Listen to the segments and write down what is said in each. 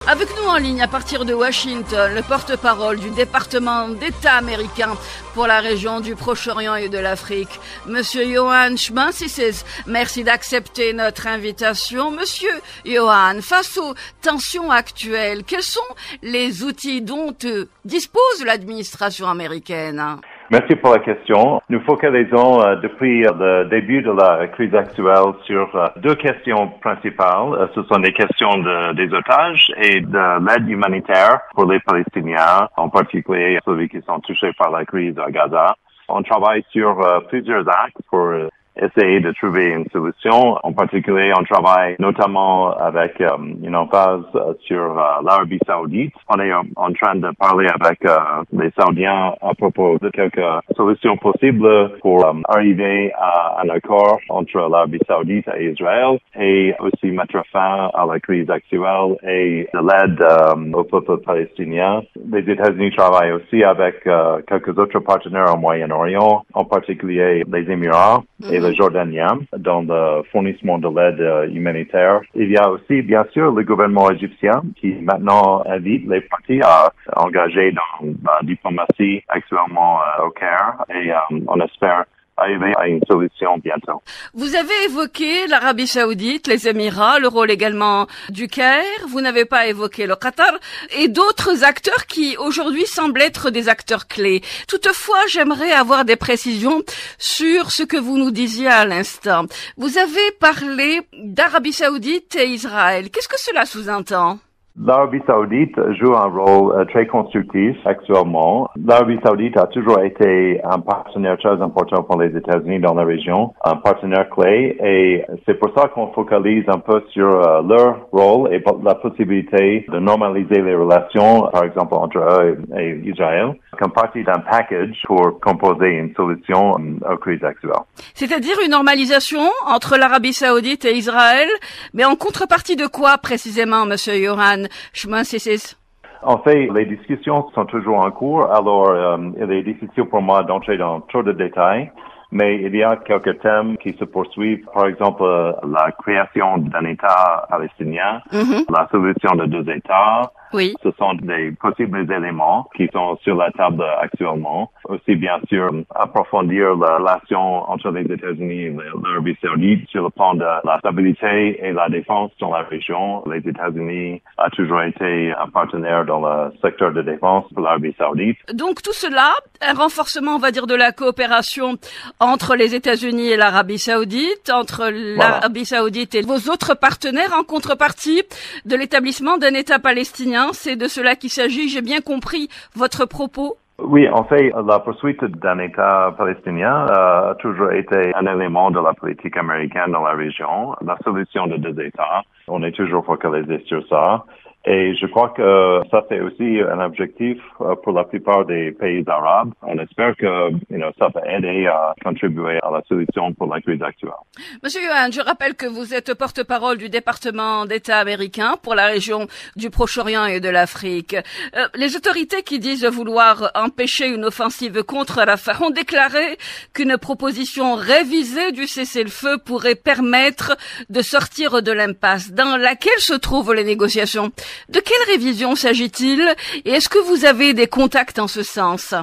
Avec nous en ligne à partir de Washington, le porte-parole du département d'État américain pour la région du Proche-Orient et de l'Afrique, Monsieur Yohann Schmantzis. Merci d'accepter notre invitation. Monsieur Yohann, face aux tensions actuelles, quels sont les outils dont dispose l'administration américaine? Merci pour la question. Nous focalisons depuis le début de la crise actuelle sur deux questions principales. Ce sont les questions des otages et de l'aide humanitaire pour les Palestiniens, en particulier ceux qui sont touchés par la crise à Gaza. On travaille sur plusieurs axes pour essayer de trouver une solution. En particulier, on travaille notamment avec une emphase sur l'Arabie Saoudite. On est en train de parler avec les Saoudiens à propos de quelques solutions possibles pour arriver à un accord entre l'Arabie Saoudite et Israël et aussi mettre fin à la crise actuelle et de l'aide au peuple palestinien. Les États-Unis travaillent aussi avec quelques autres partenaires au Moyen-Orient, en particulier les Émirats et le Jordanien dans le fournissement de l'aide humanitaire. Il y a aussi, bien sûr, le gouvernement égyptien qui maintenant invite les parties à engager dans la diplomatie actuellement au Caire et on espère arriver à une solution bientôt. Vous avez évoqué l'Arabie Saoudite, les Émirats, le rôle également du Caire. Vous n'avez pas évoqué le Qatar et d'autres acteurs qui aujourd'hui semblent être des acteurs clés. Toutefois, j'aimerais avoir des précisions sur ce que vous nous disiez à l'instant. Vous avez parlé d'Arabie Saoudite et Israël. Qu'est-ce que cela sous-entend? L'Arabie Saoudite joue un rôle très constructif actuellement. L'Arabie Saoudite a toujours été un partenaire très important pour les États-Unis dans la région, un partenaire clé, et c'est pour ça qu'on focalise un peu sur leur rôle et la possibilité de normaliser les relations, par exemple entre eux et Israël, comme partie d'un package pour composer une solution aux crises actuelles. C'est-à-dire une normalisation entre l'Arabie Saoudite et Israël, mais en contrepartie de quoi précisément, Monsieur Yohann Schmantzis? En fait, les discussions sont toujours en cours, alors il est difficile pour moi d'entrer dans trop de détails, mais il y a quelques thèmes qui se poursuivent, par exemple la création d'un État palestinien, la solution de deux États. Oui. Ce sont des possibles éléments qui sont sur la table actuellement. Aussi, bien sûr, approfondir la relation entre les États-Unis et l'Arabie Saoudite sur le plan de la stabilité et la défense dans la région. Les États-Unis ont toujours été un partenaire dans le secteur de défense pour l'Arabie Saoudite. Donc tout cela, un renforcement, on va dire, de la coopération entre les États-Unis et l'Arabie Saoudite, entre l'Arabie Saoudite et vos autres partenaires en contrepartie de l'établissement d'un État palestinien. C'est de cela qu'il s'agit. J'ai bien compris votre propos. Oui, en fait, la poursuite d'un État palestinien a toujours été un élément de la politique américaine dans la région. La solution de deux États, on est toujours focalisé sur ça. Et je crois que ça, c'est aussi un objectif pour la plupart des pays arabes. On espère que ça peut aider à contribuer à la solution pour la crise actuelle. Monsieur Yohann, je rappelle que vous êtes porte-parole du département d'État américain pour la région du Proche-Orient et de l'Afrique. Les autorités qui disent vouloir empêcher une offensive contre Rafah ont déclaré qu'une proposition révisée du cessez-le-feu pourrait permettre de sortir de l'impasse dans laquelle se trouvent les négociations. De quelle révision s'agit-il et est-ce que vous avez des contacts en ce sens?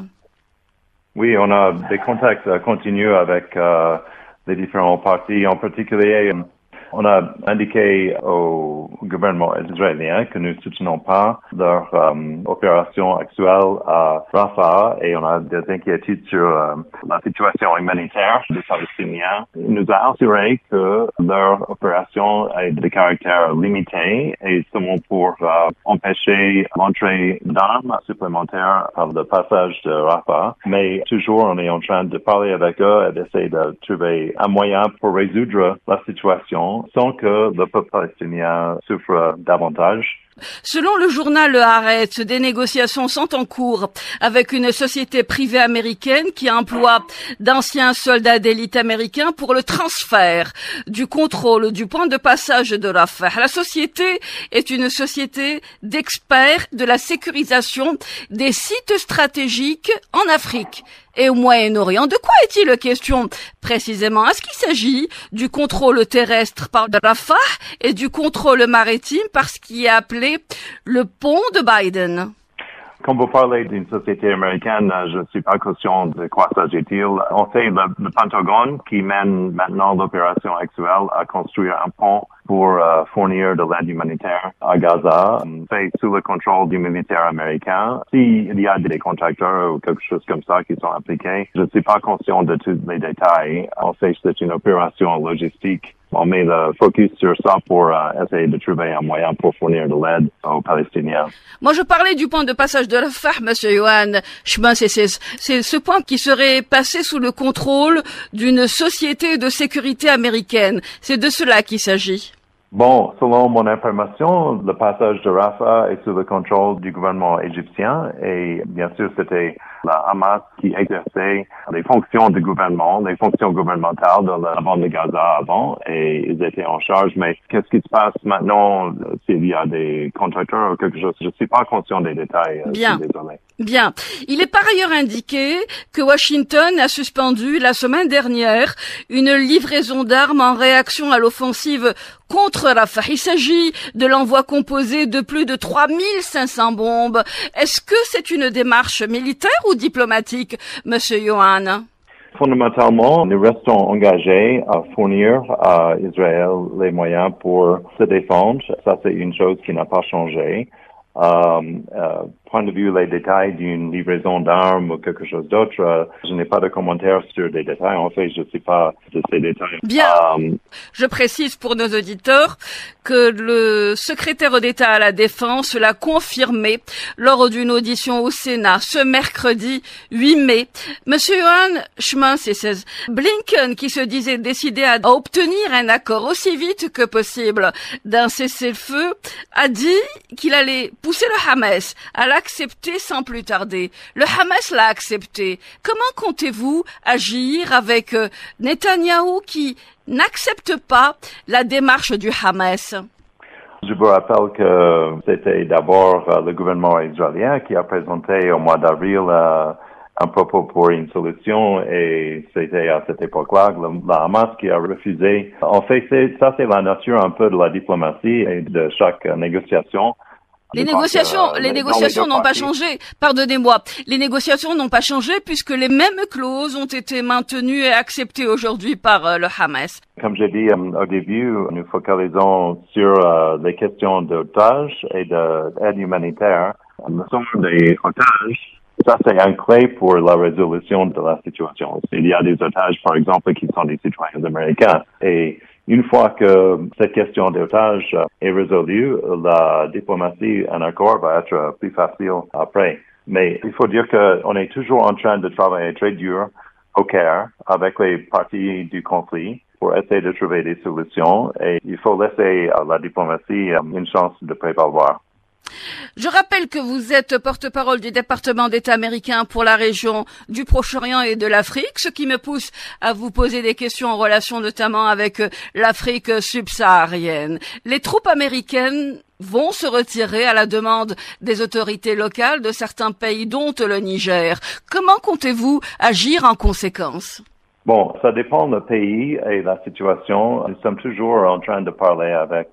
Oui, on a des contacts continus avec les différents partis. En particulier, on a indiqué au gouvernement israélien que nous ne soutenons pas leur opération actuelle à Rafah et on a des inquiétudes sur la situation humanitaire des Palestiniens. Il nous a assuré que leur opération est de caractère limité et seulement pour empêcher l'entrée d'armes supplémentaires par le passage de Rafah. Mais toujours, on est en train de parler avec eux et d'essayer de trouver un moyen pour résoudre la situation sans que le peuple palestinien souffre davantage. Selon le journal Le Haaretz, des négociations sont en cours avec une société privée américaine qui emploie d'anciens soldats d'élite américains pour le transfert du contrôle du point de passage de Rafah. La société est une société d'experts de la sécurisation des sites stratégiques en Afrique et au Moyen-Orient. De quoi est-il question précisément? Est-ce qu'il s'agit du contrôle terrestre par Rafah et du contrôle maritime par ce qui est appelé intitulé « Le pont de Biden ». Quand vous parlez d'une société américaine, je ne suis pas conscient de quoi s'agit-il. On sait le Pentagone qui mène maintenant l'opération actuelle à construire un pont pour fournir de l'aide humanitaire à Gaza, fait sous le contrôle du militaire américain. S'il y a des contracteurs ou quelque chose comme ça qui sont impliqués, je ne suis pas conscient de tous les détails. On sait que c'est une opération logistique. On met le focus sur ça pour essayer de trouver un moyen pour fournir de l'aide aux Palestiniens. Moi, je parlais du point de passage de Rafah, Monsieur Yohann Schman. C'est ce point qui serait passé sous le contrôle d'une société de sécurité américaine. C'est de cela qu'il s'agit. Bon, selon mon information, le passage de Rafah est sous le contrôle du gouvernement égyptien et bien sûr c'était la Hamas qui exerçait les fonctions du gouvernement, les fonctions gouvernementales de la bande de Gaza avant et ils étaient en charge. Mais qu'est-ce qui se passe maintenant s'il y a des contracteurs ou quelque chose? Je ne suis pas conscient des détails. Bien. Désolé. Bien. Il est par ailleurs indiqué que Washington a suspendu la semaine dernière une livraison d'armes en réaction à l'offensive contre Rafah. Il s'agit de l'envoi composé de plus de 3500 bombes. Est-ce que c'est une démarche militaire ou diplomatique, Monsieur Yohann? Fondamentalement, nous restons engagés à fournir à Israël les moyens pour se défendre. Ça, c'est une chose qui n'a pas changé. Point de vue les détails d'une livraison d'armes ou quelque chose d'autre, je n'ai pas de commentaires sur des détails. En fait, je ne sais pas de ces détails. Bien. Je précise pour nos auditeurs que le secrétaire d'État à la Défense l'a confirmé lors d'une audition au Sénat ce mercredi 8 mai. Monsieur Yohann Schman, Blinken, qui se disait décidé à obtenir un accord aussi vite que possible d'un cessez-le-feu, a dit qu'il allait pousser le Hamas à l'accepter sans plus tarder. Le Hamas l'a accepté. Comment comptez-vous agir avec Netanyahou qui n'accepte pas la démarche du Hamas? Je vous rappelle que c'était d'abord le gouvernement israélien qui a présenté au mois d'avril un propos pour une solution et c'était à cette époque-là la Hamas qui a refusé. En fait, ça c'est la nature un peu de la diplomatie et de chaque négociation. Les négociations n'ont pas changé. Pardonnez-moi. Les négociations n'ont pas changé puisque les mêmes clauses ont été maintenues et acceptées aujourd'hui par le Hamas. Comme j'ai dit au début, nous focalisons sur les questions d'otages et d'aide humanitaire. Le sort des otages, ça c'est un clé pour la résolution de la situation. Il y a des otages, par exemple, qui sont des citoyens américains et une fois que cette question d'otages est résolue, la diplomatie, un accord va être plus facile après. Mais il faut dire qu'on est toujours en train de travailler très dur au Caire avec les parties du conflit pour essayer de trouver des solutions et il faut laisser à la diplomatie une chance de prévaloir. Je rappelle que vous êtes porte-parole du département d'État américain pour la région du Proche-Orient et de l'Afrique, ce qui me pousse à vous poser des questions en relation notamment avec l'Afrique subsaharienne. Les troupes américaines vont se retirer à la demande des autorités locales de certains pays, dont le Niger. Comment comptez-vous agir en conséquence? Bon, ça dépend du pays et la situation. Nous sommes toujours en train de parler avec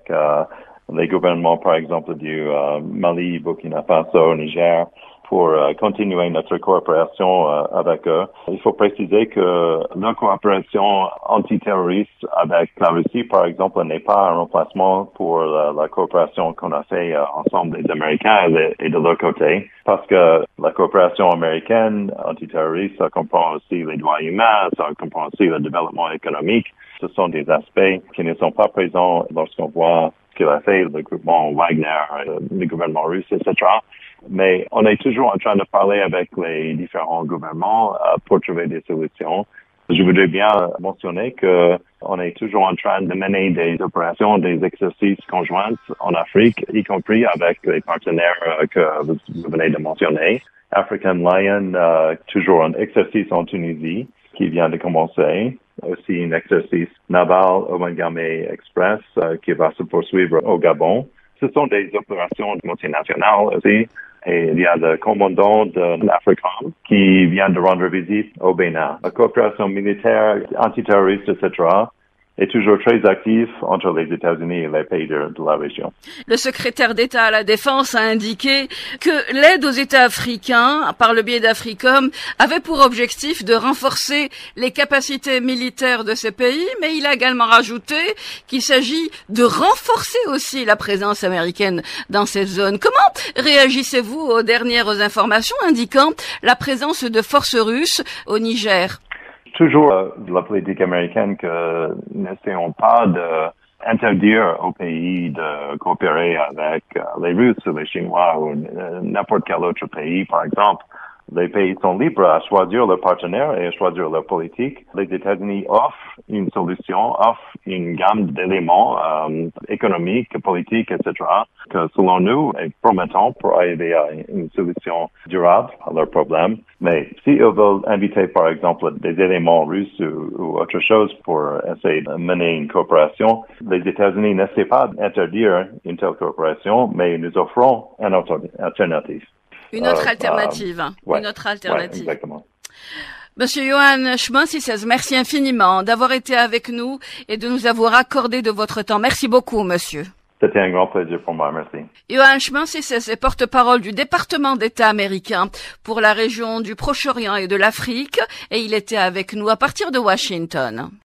les gouvernements, par exemple, du Mali, Burkina Faso, Niger, pour continuer notre coopération avec eux. Il faut préciser que notre coopération antiterroriste avec la Russie, par exemple, n'est pas un remplacement pour la coopération qu'on a fait ensemble des Américains et de leur côté, parce que la coopération américaine antiterroriste, ça comprend aussi les droits humains, ça comprend aussi le développement économique. Ce sont des aspects qui ne sont pas présents lorsqu'on voit ce qu'il a fait le groupement Wagner, le gouvernement russe, etc. Mais on est toujours en train de parler avec les différents gouvernements pour trouver des solutions. Je voudrais bien mentionner que on est toujours en train de mener des opérations, des exercices conjoints en Afrique, y compris avec les partenaires que vous venez de mentionner. African Lion, toujours un exercice en Tunisie qui vient de commencer. Aussi un exercice naval au Wangamé Express qui va se poursuivre au Gabon. Ce sont des opérations multinationales aussi. Et il y a le commandant de l'Africom qui vient de rendre visite au Bénin. La coopération militaire, antiterroriste, etc. est toujours très actif entre les États-Unis et les pays de la région. Le secrétaire d'État à la Défense a indiqué que l'aide aux États africains, par le biais d'Africom, avait pour objectif de renforcer les capacités militaires de ces pays, mais il a également rajouté qu'il s'agit de renforcer aussi la présence américaine dans cette zone. Comment réagissez-vous aux dernières informations indiquant la présence de forces russes au Niger? Toujours la politique américaine que n'essayons pas d'interdire au pays de coopérer avec les Russes ou les Chinois ou n'importe quel autre pays, par exemple. Les pays sont libres à choisir leurs partenaires et à choisir leur politique. Les États-Unis offrent une solution, offrent une gamme d'éléments économiques, politiques, etc., que selon nous est promettant pour arriver à une solution durable à leurs problèmes. Mais s'ils veulent inviter, par exemple, des éléments russes ou autre chose pour essayer de mener une coopération, les États-Unis n'essaient pas d'interdire une telle coopération, mais nous offrons une autre alternative. Une autre alternative. Ouais, une autre alternative. Ouais, exactement. Monsieur Johan Schmanzisses, merci infiniment d'avoir été avec nous et de nous avoir accordé de votre temps. Merci beaucoup, monsieur. C'était un grand plaisir pour moi, merci. Johan Schmanzisses est porte-parole du département d'État américain pour la région du Proche-Orient et de l'Afrique et il était avec nous à partir de Washington.